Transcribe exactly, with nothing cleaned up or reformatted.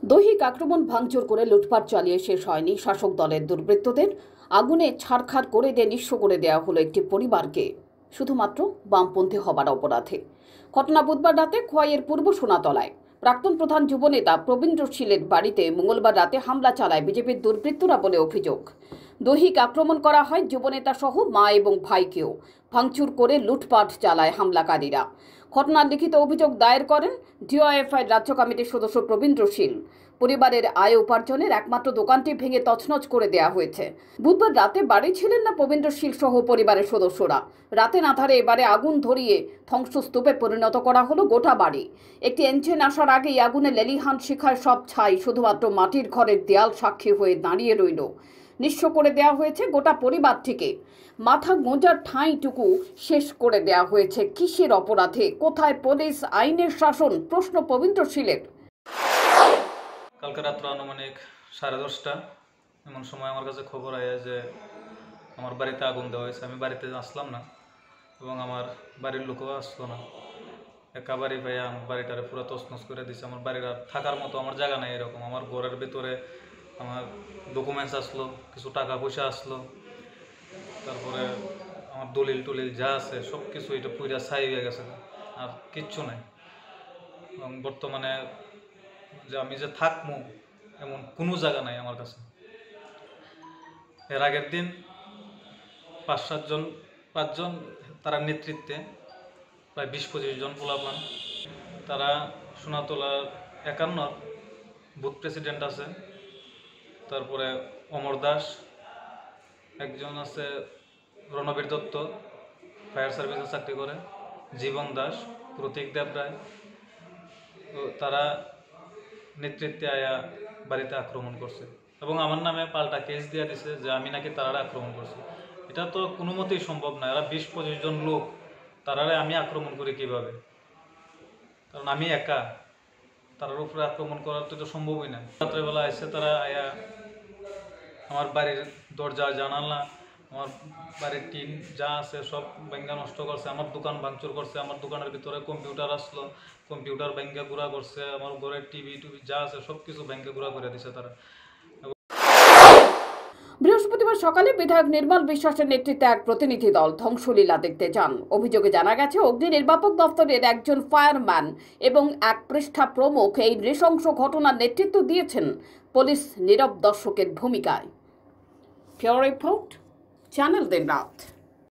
দৈহিক আক্রমণ ভাঙচুর করে লুটপাট চালিয়ে শেষ হয়নি শাসক দলের দুর্বৃত্তদের। আগুনে ছারখার করে দিয়ে নিঃস্ব করে দেওয়া হলো একটি পরিবারকে শুধুমাত্র বামপন্থী হবার অপরাধে। ঘটনা বুধবার রাতে খোয়াইয়ের পূর্ব সোনাতলায় প্রাক্তন প্রধান যুবনেতা প্রবীন্দ্র শীলের বাড়িতে মঙ্গলবার রাতে হামলা চালায় বিজেপির দুর্বৃত্তরা বলে অভিযোগ। দৈহিক আক্রমণ করা হয় যুবনেতা সহ মা এবং ভাইকেও। ভাঙচুর করে লুটপাট চালায় হামলাকারীরা। ঘটনার লিখিত অভিযোগ দায়ের করেন ডিওএফআই রাজ্য কমিটির সদস্য প্রবীন্দ্র শীল। পরিবারের আয় উপার্জনের একমাত্র দোকানটি ভেঙে তছনছ করে দেওয়া হয়েছে। বুধবার রাতে বাড়ি ছিলেন না প্রবীন্দ্র শীল সহ পরিবারের সদস্যরা। রাতে নাথারে এবারে আগুন ধরিয়ে ধ্বংসস্তূপে পরিণত করা হলো গোটা বাড়ি। একটি এঞ্জিন আসার আগেই আগুনে লেলিহান শিখায় সব ছাই, শুধুমাত্র মাটির ঘরের দেয়াল সাক্ষী হয়ে দাঁড়িয়ে রইল। নিঃস্ব করে দেওয়া হয়েছে গোটা পরিবারটিকে। মাথা গোঁজার ঠাঁইটুকু শেষ করে দেওয়া হয়েছে। কিসের অপরাধে? কোথায় পুলিশ, আইনের শাসন? প্রশ্ন প্রবীন্দ্র শীলের। কালকে রাত্র আনুমানিক সাড়ে দশটা এমন সময় আমার কাছে খবর আয় যে আমার বাড়িতে আগুন দেওয়া হয়েছে। আমি বাড়িতে আসলাম না এবং আমার বাড়ির লোকও আসলো না। একা বাড়ি পাইয়া আমার বাড়িটারে পুরো তছনছ করে দিচ্ছে। আমার বাড়ির আর থাকার মতো আমার জায়গা নেই এরকম। আমার ঘরের ভিতরে আমার ডকুমেন্টস আসলো, কিছু টাকা পয়সা আসলো, তারপরে আমার দলিল টলিল যা আছে সব কিছু এটা পুরা ছাই হয়ে গেছে, আর কিচ্ছু নাই। এবং বর্তমানে যে আমি যে থাকবো এমন কোনো জায়গা নাই আমার কাছে। এর আগের দিন পাঁচ সাতজন পাঁচজন তারা নেতৃত্বে প্রায় বিশ পঁচিশ জন পোলাপান, তারা সোনাতলার একান্নর বুথ প্রেসিডেন্ট আছে, তারপরে অমর দাস, একজন আছে রণবীর দত্ত ফায়ার সার্ভিসে চাকরি করে, জীবন দাস, প্রতীক দেবরায়, তারা নেতৃত্বে আয়া বাড়িতে আক্রমণ করছে এবং আমার নামে পাল্টা কেস দিয়ে দিছে যে আমি নাকি তারা আক্রমণ করছি। এটা তো কোনো মতেই সম্ভব না। এরা বিশ পঁচিশ জন লোক, তারারে আমি আক্রমণ করি কিভাবে? কারণ আমি একা, তার উপরে আক্রমণ করার তো এটা সম্ভবই না। রাত্রেবেলা এসে তারা আয়া আমার বাড়ির দরজা জানালা, আমার বাড়ির টিন যা আছে সব ভেঙ্গা নষ্ট করছে। আমার দোকান ভাঙচুর করছে। আমার দোকানের ভিতরে কম্পিউটার আসলো, কম্পিউটার ভেঙ্গা গুঁড়া করছে। আমার ঘরের টিভি টুভি যা আছে সব কিছু ভেঙ্গা গুঁড়া করে দিছে তারা। বৃহস্পতিবার সকালে বিধায়ক নির্মল বিশ্বাসের নেতৃত্বে এক প্রতিনিধি দল ধ্বংসলীলা দেখতে যান। অভিযোগে জানা গেছে অগ্নি নির্বাপক দপ্তরের একজন ফায়ারম্যান এবং এক পৃষ্ঠা প্রমুখ এই নৃশংস ঘটনার নেতৃত্ব দিয়েছেন পুলিশ নীরব দর্শকের ভূমিকায়। ফিউরো রিপোর্ট, চ্যানেল দিন রাত।